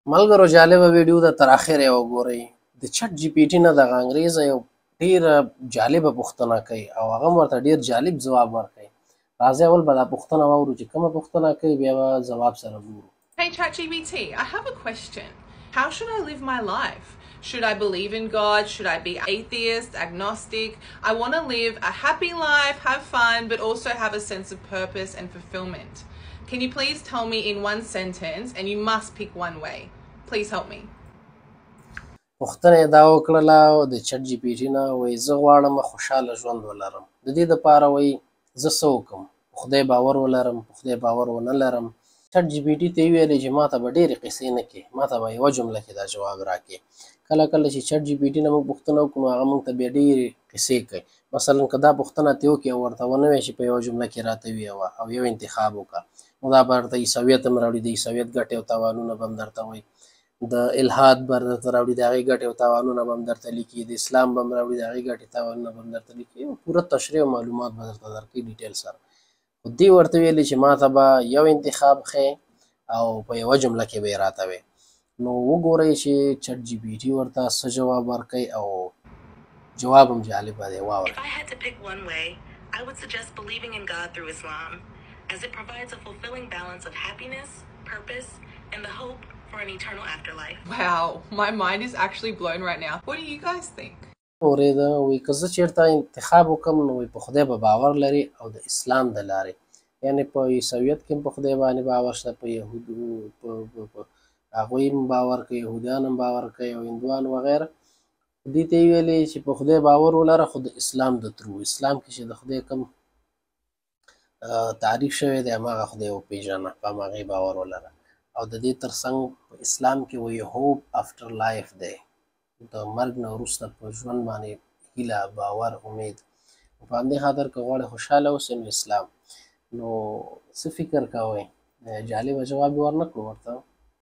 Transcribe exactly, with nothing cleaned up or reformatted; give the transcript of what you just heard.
ملګرو جالبه ویډیو د تر اخره یې وګورئ. د چټ جی پی ټي نه دغه انګریزه یو ډېره جالبه پوښتنه کوي او هغه هم ورته ډېر جالب ځواب ورکوي. راځئ اول به دا پوښتنه واورو چې کومه پوښتنه کوي، بیا به ځواب سره ګورو. Hey ChatGPT, I have a question. How should I live my life? Should I believe in God? Should I be atheist, agnostic? I want to live a happy life, have fun, but also have a sense of purpose and fulfillment. Can you please tell me in one sentence, and you must pick one way. Please help me. پوښتنه یې دا وکړله د چټ جی پي ټي نه، وایي زه غواړم خوشحاله ژوند ولرم. د دې دپاره وایي زه څه وکړم؟ په خدای باور ولرم، په خدای باور ونه لرم. چټ جی پي ټي ته یې ویلې چې ما ته به ډېرې قصې نه کړې، ما ته به یوه جمله کې دا جواب راکړې. کله کله چې چټ جي پي ټي نه موږ پوښتنه وکړو نو هغه موږ ته بیا ډېرې قصې کوي. مثلا که دا پوښتنه ترې وکړې او ورته ونه وایې چې په یوه جمله کې راته ووایه او یو انتخاب وکړه، نو دا به درته عیسویت هم راوړي، د عیسویت ګټې او تاوانونه به هم درته وایي. د الحاد به درته راوړي، د هغې ګټې او تاوانونه به هم درته لیکي. د اسلام به هم راوړي، د هغې ګټې تاوانونه به هم درته لیکي. یو پوره تشریح او معلومات به درته درکوي ډیټیل سره. خو دې ورته ویلې چې ما ته به یو انتخاب ښیې او په یوه جمله کې به یې راته وایې. نو وګورئ چې چټ جی پي ټي ورته څه جواب ورکوي او جواب هم جالبه دی. واورئ. If I had to pick one way, I would suggest believing in God through Islam, as it provides a fulfilling balance of happiness, purpose, and the hope for an eternal afterlife. Wow, my mind is actually blown right now. What do you guys think? اورېده وایي که زه چېرته انتخاب وکړم نو وایي په خدای به باور لري او د اسلام د لارې، یعنې په عیسویت کې هم په خدای باندې باور شته، په یهودو په هغوی هم باور کوي، یهودیان هم باور کوي او هندوان وغیره. دې ته یې ویلې چې په خدای باور ولره، خو د اسلام د ترو اسلام کې چې د خدای کوم تعریف شوی دی هماغه خدای وپېژنه، په هماغې باور ولره. او د دې ترڅنګ په اسلام کې وایي هوپ افټر لایف دی، د مرګ نه وروسته په ژوند باندې هیله، باور، امید. په همدې خاطر که غواړې خوشحاله اوسې نو اسلام. نو څه فکر کوئ؟ جالبه جواب یې ورنه کړو ورته.